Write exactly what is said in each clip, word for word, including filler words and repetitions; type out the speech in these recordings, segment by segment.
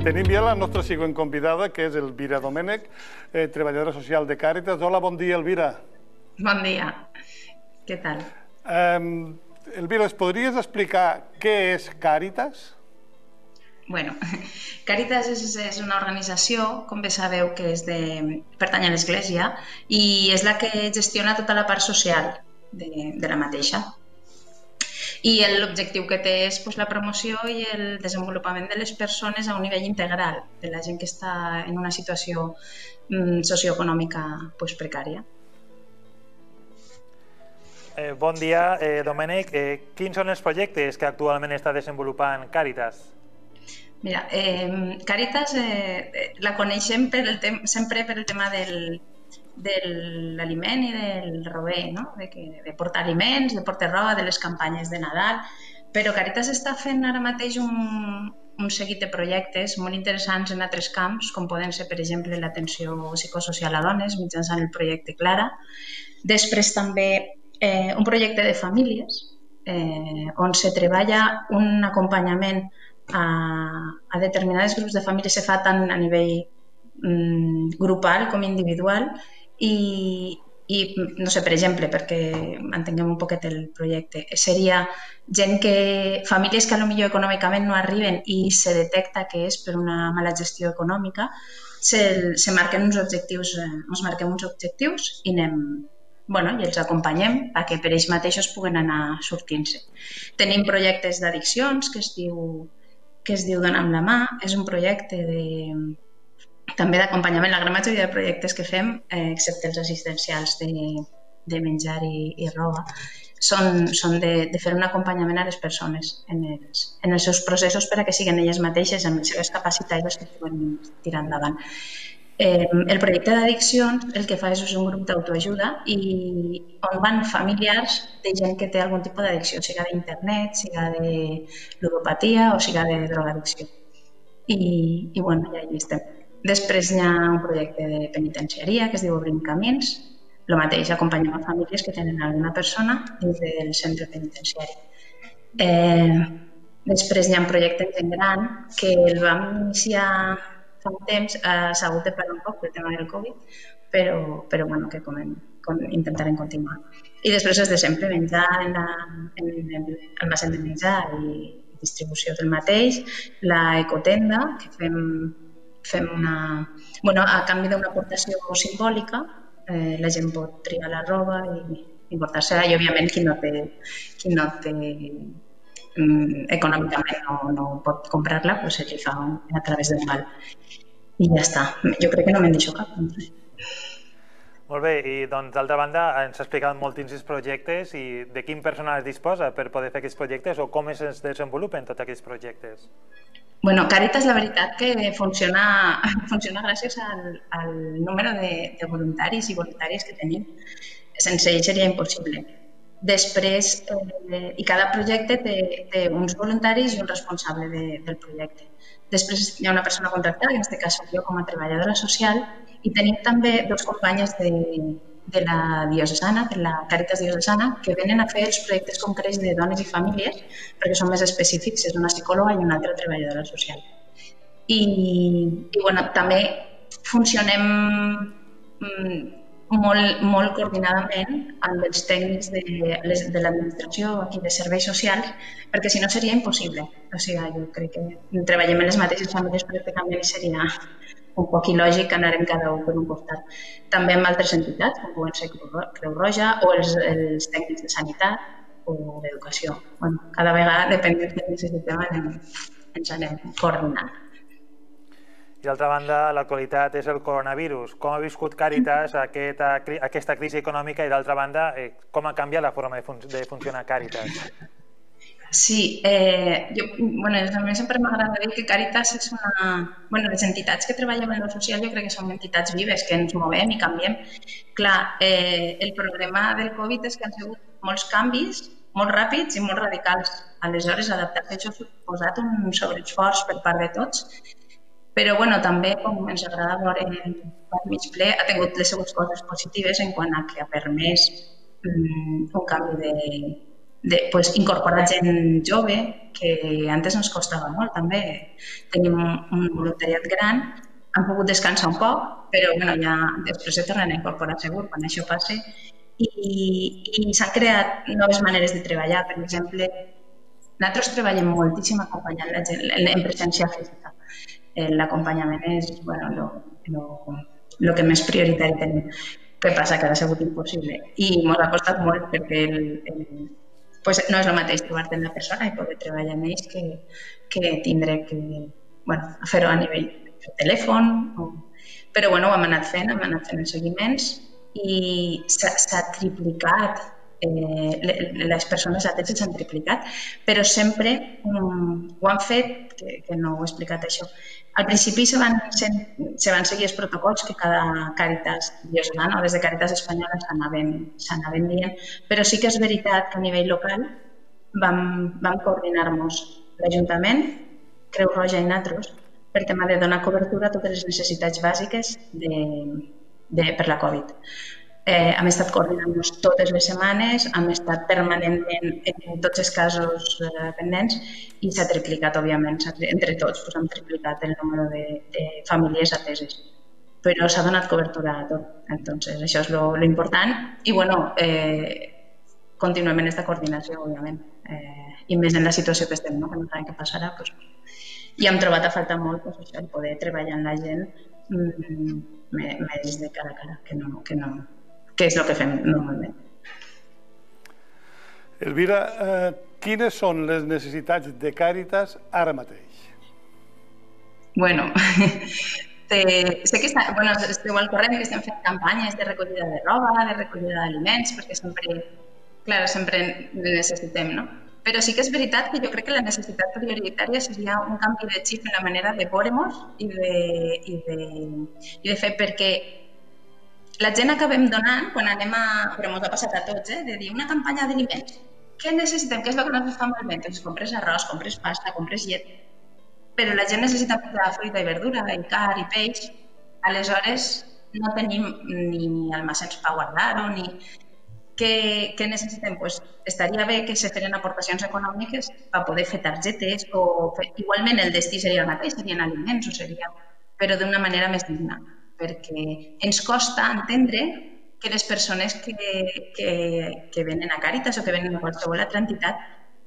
tenim ja la nostra següent convidada, que és Elvira Domènech, eh, treballadora social de Càritas. Hola, bon dia, Elvira. Bon dia. Què tal? Eh, Elvira, es podries explicar què és Càritas? Bueno, Càritas és, és una organització, com bé sabeu, que és de, pertany a l'Església i és la que gestiona tota la part social de, de la mateixa. I l'objectiu que té és pues, la promoció i el desenvolupament de les persones a un nivell integral, de la gent que està en una situació mm, socioeconòmica pues, precària. Eh, bon dia, eh, Domènech. Eh, quins són els projectes que actualment està desenvolupant Càritas? Mira, eh, Càritas eh, la coneixem per el sempre per el tema del, de l'aliment i del rober, no? de, que, de portar aliments, de portar roba, de les campanyes de Nadal, però Càritas està fent ara mateix un, un seguit de projectes molt interessants en altres camps, com poden ser, per exemple, l'atenció psicosocial a dones mitjançant el projecte Clara. Després també eh, un projecte de famílies, eh, on se treballa un acompanyament a, a determinats grups de famílies, se fa tant a nivell mm, grupal com individual i, i, no sé, per exemple, perquè entenguem un poquet el projecte, seria gent que, famílies que potser econòmicament no arriben i se detecta que és per una mala gestió econòmica, se, se marquen uns objectius, ens marquem uns objectius i anem, bueno, i els acompanyem perquè per ells mateixos puguen anar sortint-se. Tenim projectes d'addiccions que es diu que es diu Dona amb la mà, és un projecte de, també d'acompanyament. La gran majoria de projectes que fem, eh, excepte els assistencials de, de menjar i, i roba, són, són de, de fer un acompanyament a les persones en els, en els seus processos per a que siguin elles mateixes amb les seves capacitats que puguen tirar endavant. Eh, el projecte d'addiccions el que fa és un grup d'autoajuda i on van familiars de gent que té algun tipus d'addicció, siga d'internet, siga de ludopatia o siga de drogadicció. I, i bueno, ja hi estem. Després hi ha un projecte de penitenciaria que es diu Obrim Camins, el mateix, acompanyem a famílies que tenen alguna persona dins del centre penitenciari. Eh, després hi ha un projecte en gent gran que el vam iniciar fa un temps, eh, s'ha hagut de parar un poc pel tema del Covid, però, però bueno, que com, com intentarem continuar. I després és de sempre menjar en, la, en el almacén de menjar i distribució del mateix, la ecotenda, que fem, fem una... Bueno, a canvi d'una aportació simbòlica, eh, la gent pot triar la roba i, i portar-se-la, i òbviament qui no té, qui no té econòmicament no, no pot comprar-la, doncs se li fa a través del mal. I ja està. Jo crec que no me'n deixo cap. Molt bé, i doncs d'altra banda ens ha explicat moltíssims projectes i de quin personal es disposa per poder fer aquests projectes o com es desenvolupen tots aquests projectes? Bueno, Càritas la veritat que funciona, funciona gràcies al, al número de, de voluntaris i voluntàries que tenim. Sense ells seria impossible. Després, eh, i cada projecte té, té uns voluntaris i un responsable de, del projecte. Després hi ha una persona contractada, en aquest cas soc jo com a treballadora social, i tenim també dos companyes de, de la diocesana, de la Càritas diocesana, que venen a fer els projectes concrets de dones i famílies, perquè són més específics, és una psicòloga i una altra treballadora social. I, i bueno, també funcionem mm, molt, molt coordinadament amb els tècnics de, de l'administració aquí de serveis socials, perquè si no seria impossible. O sigui, jo crec que treballem en les mateixes famílies pràcticament i seria un poc il·lògic anar en cada un per un costat. També amb altres entitats, com poden ser Creu Roja o els, els tècnics de sanitat o d'educació. Bueno, cada vegada, depèn del que necessitem, ens anem coordinant. I d'altra banda, l'actualitat és el coronavirus. Com ha viscut Càritas aquesta, aquesta crisi econòmica i d'altra banda, eh, com ha canviat la forma de, fun de funcionar Càritas? Sí, eh, jo, bueno, a mi sempre m'agrada dir que Càritas és una... Bueno, les entitats que treballen en el social jo crec que són entitats vives, que ens movem i canviem. Clar, eh, el problema del Covid és que han sigut molts canvis, molt ràpids i molt radicals. Aleshores, adaptar-se això ha suposat un sobreesforç per part de tots. Però bueno, també, com ens agrada veure el mig ple, ha tingut les seves coses positives en quant a que ha permès um, un canvi de, pues, incorporar gent jove, que antes ens costava molt també. Tenim un voluntariat gran, han pogut descansar un poc, però bueno, ja després se tornen a incorporar segur quan això passi. I, i s'han creat noves maneres de treballar. Per exemple, nosaltres treballem moltíssim acompanyant la gent en presència física. L'acompanyament és bueno, el que més prioritari tenim. Què passa? Que ha sigut impossible. I ens ha costat molt perquè el, el, pues no és el mateix trobar-te amb la persona i poder treballar amb ells que, que tindre que bueno, fer-ho a nivell de telèfon. O... Però bueno, ho hem anat fent, hem anat fent els seguiments i s'ha triplicat, eh, les persones ateses s'han triplicat, però sempre um, ho han fet, que, que no ho he explicat això. Al principi se van, se, se van seguir els protocols que cada Càritas diocesana o des de Càritas espanyola s'anaven dient, però sí que és veritat que a nivell local vam, vam coordinar-nos l'Ajuntament, Creu Roja i nosaltres per tema de donar cobertura a totes les necessitats bàsiques de, de, per la Covid. Eh, hem estat coordinant-nos totes les setmanes, hem estat permanentment en tots els casos eh, pendents i s'ha triplicat, òbviament, entre tots pues, hem triplicat el número de, de famílies ateses. Però s'ha donat cobertura a tot, entonces això és lo, lo important i bueno, eh, continuem en aquesta coordinació, òbviament, eh, i més en la situació que estem, no? Que no sabem què passarà, pues, i hem trobat a faltar molt pues, això, el poder treballar amb la gent mm, més de cara a cara, que no, que no, que és el que fem normalment. Elvira, eh, quines són les necessitats de Càritas ara mateix? Bueno, te, sé que està, bueno, esteu al corrent que estem fent campanyes de recollida de roba, de recollida d'aliments, perquè sempre, clar, sempre necessitem, no? Però sí que és veritat que jo crec que la necessitat prioritària seria un canvi de xip en la manera de veure-nos i de, i de, i de fer, perquè la gent acabem donant, quan anem a... però ens ha passat a tots, eh? De dir una campanya d'aliments. Què necessitem? Què és el que ens fa malament? Doncs compres arròs, compres pasta, compres llet. Però la gent necessita fruita i verdura, i car i peix. Aleshores, no tenim ni almacens per guardar-ho, ni... Què, què necessitem? Pues, estaria bé que se feren aportacions econòmiques per poder fer targetes o fer... igualment el destí seria el mateix, serien aliments o seria... però d'una manera més digna, perquè ens costa entendre que les persones que, que, que venen a Càritas o que venen a qualsevol altra entitat,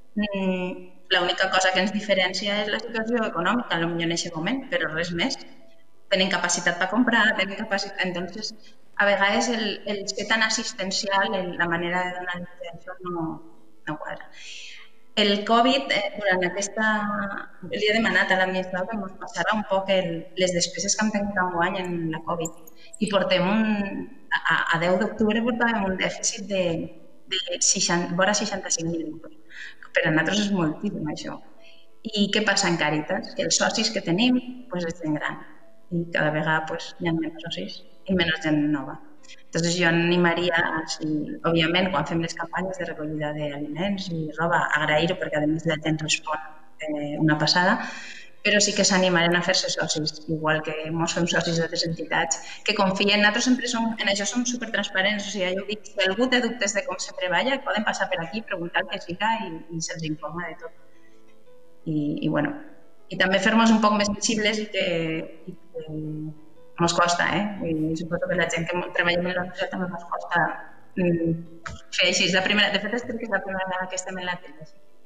l'única cosa que ens diferencia és la situació econòmica, potser en aquest moment, però res més. Tenen capacitat per comprar, tenen capacitat... Entonces, a vegades el, el ser tan assistencial, el, la manera de donar l'atenció no, no quadra. El Covid, eh, durant aquesta... Li he demanat a l'administrador que ens passarà un poc el, les despeses que hem tingut enguany en la Covid. I portem un... A, a deu d'octubre portàvem un dèficit de, de seixanta, vora seixanta-cinc mil euros. Per a nosaltres és moltíssim això. I què passa en Càritas? Que els socis que tenim pues, és gent gran. I cada vegada pues, hi ha menys socis i menys gent nova. Entonces jo animaria, si, òbviament, quan fem les campanyes de recollida d'aliments i roba, agrair-ho perquè a més la gent respon eh, una passada, però sí que s'animaren a fer-se socis, igual que ens fem socis d'altres entitats, que confien. Nosaltres sempre som, en això som supertransparents, o sigui, jo dic, si algú té dubtes de com se treballa, poden passar per aquí, preguntar el que siga i, i se'ls informa de tot. I, i bueno, i també fer-nos un poc més visibles i que, i que ens costa, eh? I suposo que la gent que treballem en la societat també ens costa mm, fer així. La primera, de fet, crec que és la primera vegada que estem en la tele.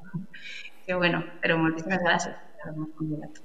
Que bueno, però moltíssimes gràcies per haver-nos convidat.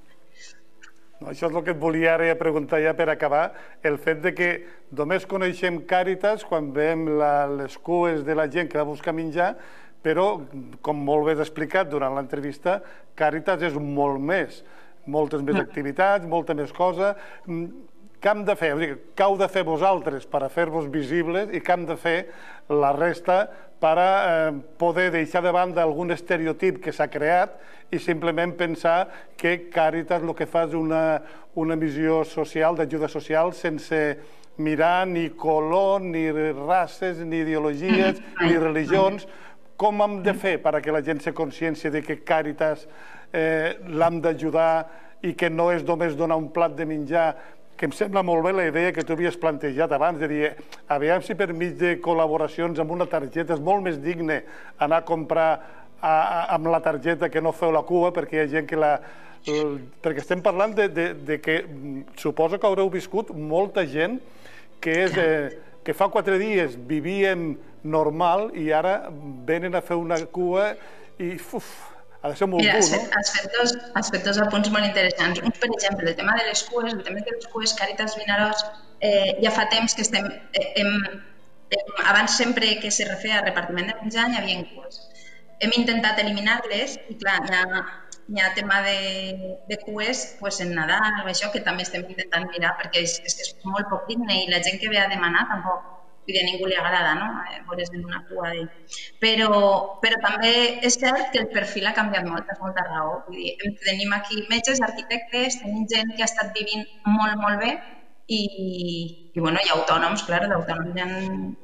No, això és el que et volia ara preguntar ja per acabar, el fet de que només coneixem Càritas quan veiem la, les cues de la gent que va buscar menjar, però, com molt bé explicat durant l'entrevista, Càritas és molt més, moltes més activitats, molta més cosa. Què hem de fer? O sigui, què heu de fer vosaltres per a fer-vos visibles i què hem de fer la resta per a eh, poder deixar de banda algun estereotip que s'ha creat i simplement pensar que Càritas el que fa és una, una missió social, d'ajuda social, sense mirar ni color, ni races, ni ideologies, ni religions. Com hem de fer perquè la gent se consciència de que Càritas eh, l'hem d'ajudar i que no és només donar un plat de menjar, que em sembla molt bé la idea que tu havies plantejat abans, de dir, aviam si per mig de col·laboracions amb una targeta és molt més digne anar a comprar a, a, amb la targeta que no feu la cua, perquè hi ha gent que la... Perquè estem parlant de, de, de que suposo que haureu viscut molta gent que és... Eh, que fa quatre dies vivien normal i ara venen a fer una cua i uf, ha de ser molt Mira, dur, no? Has fet, dos, has fet dos apunts molt interessants. Un, per exemple, el tema de les cues, el tema de les cues, Càritas Vinaròs, eh, ja fa temps que estem... Eh, hem, hem, abans sempre que se refeia a repartiment de menjar hi havia cues. Hem intentat eliminar-les i clar, hi ha, hi ha tema de, de cues pues, en Nadal o això que també estem intentant mirar perquè és, és que és molt poc digne i la gent que ve a demanar tampoc, vull dir, a ningú li agrada, no? Veure's en una cua de... Però, però també és cert que el perfil ha canviat molt, tens molta raó. Vull dir, tenim aquí metges, arquitectes, tenim gent que ha estat vivint molt, molt bé i, i bueno, hi ha autònoms, clar, d'autònoms hi ha...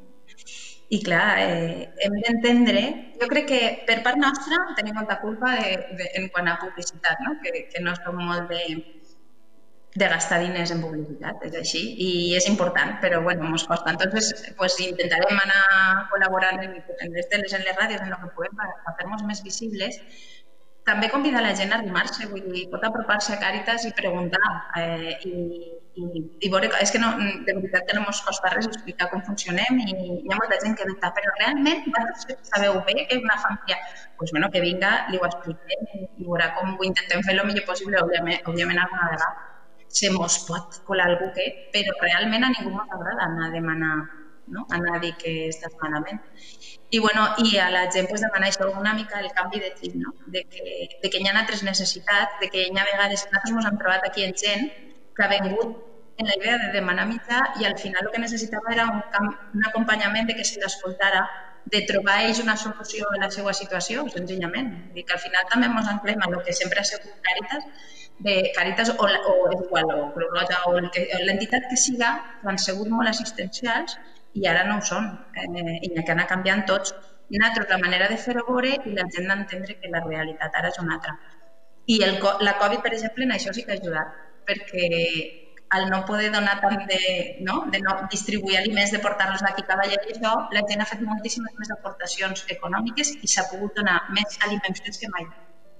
I clar, eh, hem d'entendre, jo crec que per part nostra tenim molta culpa de, de, en quant a publicitat, no? que, que no som molt de, de gastar diners en publicitat, és així, i és important, però bueno, ens costa. Entonces, pues, intentarem anar col·laborant en, en les teles, en les ràdios, en el que puguem, per fer-nos més visibles. També convidar la gent a arrimar-se, vull dir, pot apropar-se a Càritas i preguntar. Eh, i, i, i veure, és que no, de veritat que no ens costa res explicar com funcionem i hi ha molta gent que dubta, però realment vosaltres sabeu bé que és una família? Doncs pues, bueno, que vinga, li ho expliquem i veurà com ho intentem fer el millor possible, òbviament, òbviament alguna vegada se mos pot colar algú que, però realment a ningú ens agrada anar a demanar, no? Anar a dir que estàs malament. I, bueno, i a la gent pues, demanar això una mica el canvi de xip, no? de, que, de que hi ha altres necessitats, de que hi ha vegades, nosaltres ens hem trobat aquí en gent que ha vengut en la idea de demanar mitjà i al final el que necessitava era un, un acompanyament de que se l'escoltara, de trobar ells una solució a la seva situació, senzillament. I que al final també ens anclem a el que sempre ha sigut Càritas, de Càritas o, o és igual, o Creu Roja o l'entitat que siga, han sigut molt assistencials i ara no ho són, eh, i que anar canviant tots. Nosaltres la manera de fer-ho veure i la gent d'entendre que la realitat ara és una altra. I el, la Covid, per exemple, en això sí que ha ajudat, perquè al no poder donar tant de, no? de no distribuir aliments, de portar-los d'aquí cada dia i això, la gent ha fet moltíssimes més aportacions econòmiques i s'ha pogut donar més aliments que mai.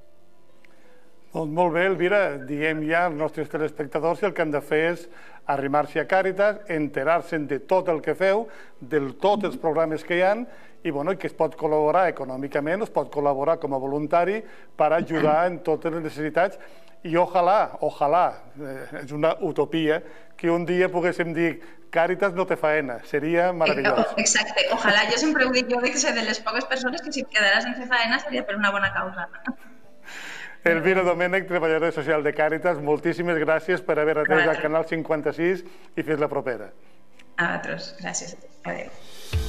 Doncs molt bé, Elvira, diguem ja als nostres telespectadors que el que han de fer és arrimar-se a Càritas, enterar-se de tot el que feu, de tots els programes que hi ha i bueno, que es pot col·laborar econòmicament, es pot col·laborar com a voluntari per ajudar en totes les necessitats i ojalà, ojalà, eh, és una utopia, que un dia poguéssim dir Càritas no té faena, seria meravellós. Exacte, ojalà, jo sempre ho dic, jo dic que ser de les poques persones que si et quedaràs sense faena seria per una bona causa. Elvira Domènech, treballadora social de Càritas, moltíssimes gràcies per haver atès al Canal cinquanta-sis i fins la propera. A vosaltres, gràcies. Adéu.